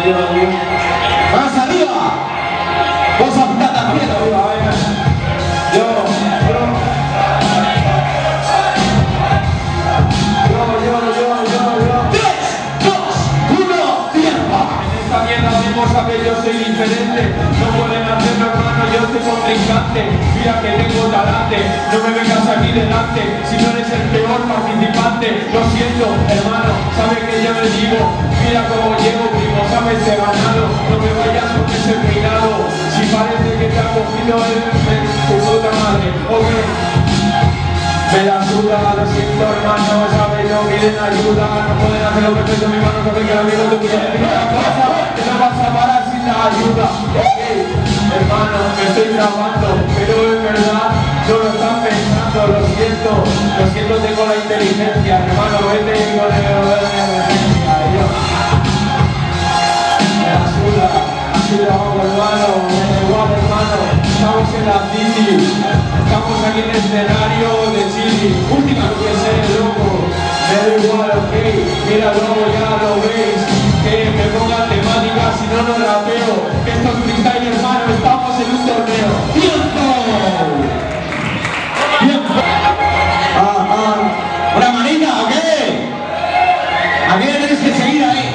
¡Más arriba! ¡Vos apuntate al cielo! Yo soy diferente, no pueden hacerlo, hermano, yo soy contrincante. Mira que tengo talante, no me vengas aquí delante si no eres el peor participante. Lo siento, hermano, sabes que yo le digo, mira cómo llego, primo, sabes, he ganado. No me vayas con ese peinado, si parece que te ha cogido tu puta madre, ok. Me la suda, lo siento, hermano, sabes, no quieren ayuda, no pueden hacer lo perfecto, mi mano sabe que el amigo te quiere decir una cosa, que no vas a parar sin la ayuda. Ok, hermano, me estoy trabando, pero es verdad, no lo están pensando, lo siento, tengo la inteligencia, hermano, vete y con el emergencia, Dios. Me la suda, así lo hago, hermano, me da igual, hermano, estamos en la City, estamos aquí en el escenario de Chile, última que ser loco, me da igual, ok, mira luego ya lo veis, que me pongan temática, si no, no rapeo, que esto es freestyle, hermano, estamos en un torneo. ¡Tiempo! ¡Tiempo! ¿Una manita o qué? Aquí tenéis que seguir ahí.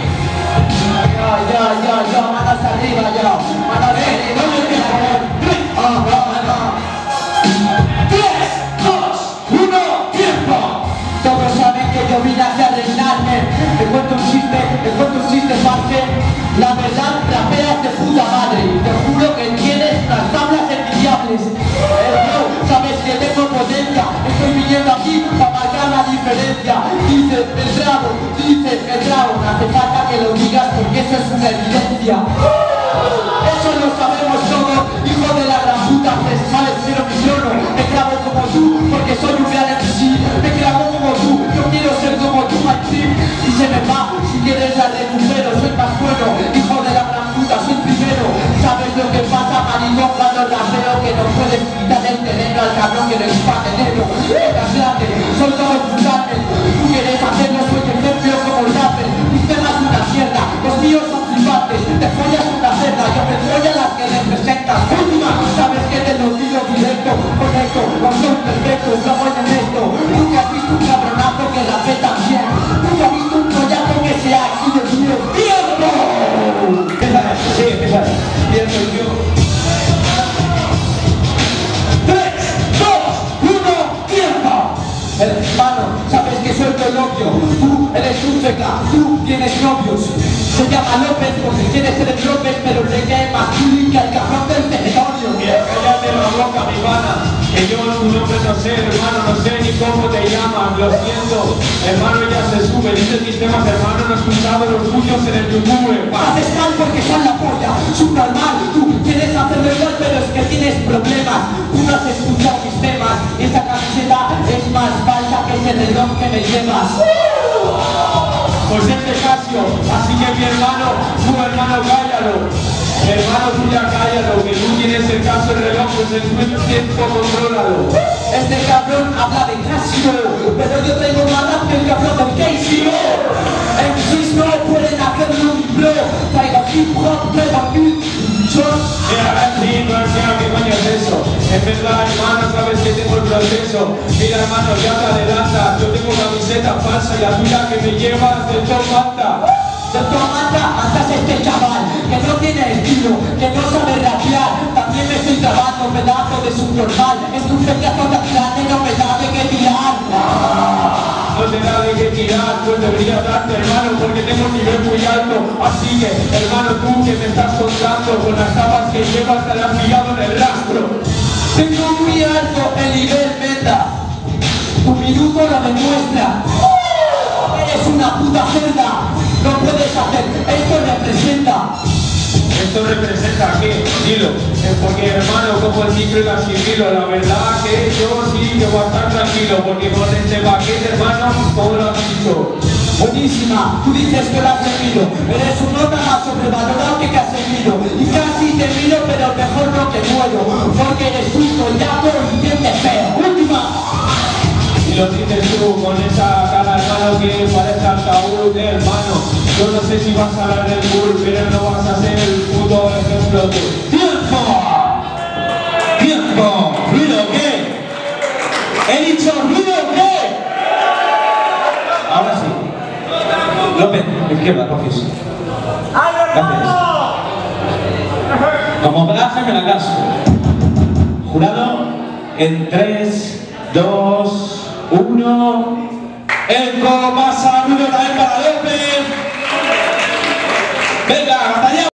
Ya, manos arriba, ya. Manos arriba, no me por favor. 3, 2, 1, tiempo. Todos saben que yo vine aquí a arreglarme. Te cuento un chiste, parce. La verdad, rapeas de puta madre. Te juro que tienes unas tablas envidiables. Sabes que tengo potencia. Estoy viniendo aquí para marcar la diferencia. Dice el bravo. No hace falta que lo digas porque eso es una evidencia. Eso lo sabemos todos, hijo de la gran puta, sabes, pero mi trono. Me clavo como tú, porque soy un gran MC. Me clavo como tú, yo quiero ser como tú, my team. Y se me va, si quieres la recupero. Soy más bueno, hijo de la gran puta, soy primero. ¿Sabes lo que pasa, maricón, cuando rapeo? Que no puedes quitar el terreno al cabrón que no es patenero. Eras grande, soy todo brutales. Tú quieres hacerlo, soy ejemplo como el rapper. Tus temas una mierda, los míos son flipantes. Te follas una cerda, yo me follo a las que representas. Última, sabes que te lo digo directo, correcto, los son perfectos, no voy en esto. Nunca has visto un cabronazo que rape tan bien. Nunca has visto un collazo que sea así de duro. ¡Tiempo! Empieza. Pienso yo. 3, 2, 1, tiempo. Hermano, sabes que soy tu novio. Tú eres un feca, tú tienes novios. Se llama López porque quiere ser el López, pero le cae más chuli que el cabrón del territorio. Cállate la boca, mi pana, que yo tu nombre no sé, hermano, no sé ni cómo te llamas, lo siento, hermano, ya se sube, dices mis temas, hermano, no he escuchado los tuyos en el YouTube. Haces mal porque son la polla, súper mal. Tú quieres hacerlo igual, pero es que tienes problemas. Tú no has escuchado mis temas, esta camiseta es más falsa que ese reloj que me llevas. Pues este Casio, así que mi hermano, tu hermano, cállalo. Hermano, tú ya cállalo, que tú tienes el caso del reloj, pues en tu tiempo contrólalo. Este cabrón habla de Casio, pero yo tengo más rap que el cabrón del Casio. MCs no pueden hacerlo un pro, traigo hip hop, traigo beat, short. ¿Qué coño es eso? En verdad, hermano, sabes que tengo el proceso. Mira, hermano, ya te adelantas, yo tengo camiseta falsa y la tuya que me llevas del top alta. Doctor Manta es este chaval que no tiene estilo, que no sabe rapear. También me estoy trabando pedazo de subnormal. Es un pedazo tan grande, no me da de qué tirar. No te da de qué tirar, pues deberías darte, hermano, porque tengo un nivel muy alto. Así que, hermano, tú que me estás contando, con las tapas que llevas te las has pillado en el rastro. Tengo muy alto el nivel meta. Tu minuto lo demuestra. Eres una puta cerda. No puedes hacer, esto representa. ¿Esto representa qué? Dilo. Porque, hermano, como el micro y la asimilo, la verdad que yo sí que voy a estar tranquilo, porque con este paquete, hermano, como lo has dicho. Buenísima, tú dices que lo has seguido. Eres un nota más sobrevalorado que has seguido. Y casi te miro, pero mejor no te muero, porque eres un collaco y bien de feo. Última. Y lo dices tú con esa cara, hermano, que parece ataúd, hermano. Yo no sé si vas a hablar del Bull, pero no vas a ser el puto ejemplo tú. ¡Tiempo! ¡Tiempo! ¿Ruido o qué? ¿He dicho ruido o qué? Ahora sí. López, izquierda, coges. Gracias. Como pedaje me la caso. Jurado, en 3, 2, 1. El co pasa, ruido también para López. Venga, batalla.